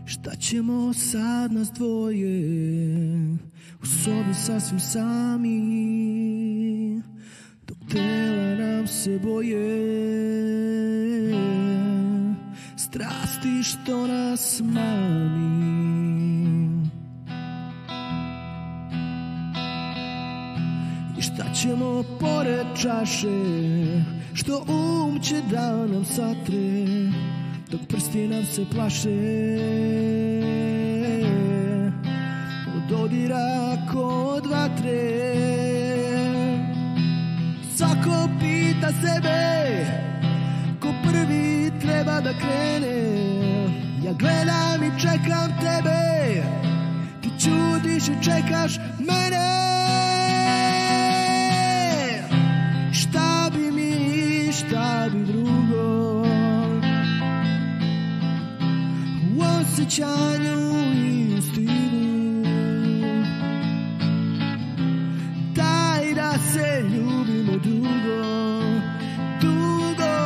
Šta ćemo sad nas dvoje, u sobi sasvim sami, dok tela nam se boje, strasti što nas mami. I šta ćemo pored čaše, što će da nam satre, dok prsti nam se plaše od dodira kod vatre. Svako pita sebe ko prvi treba da krene. Ja gledam i čekam tebe, ti ćutiš i čekaš mene. Šta bi mi, šta bi drugo, u osjećanju i u stilu, daj da se ljubimo dugo, dugo,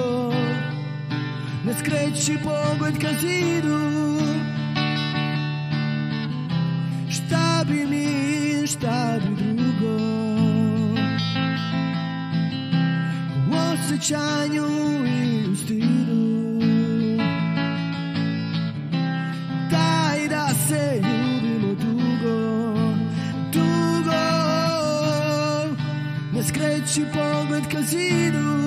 ne skreći pogled ka zidu. Šta bi mi, šta bi drugo, u osjećanju i u stilu, daj da se ljubimo dugo, dugo, ne skreći pogled ka zidu.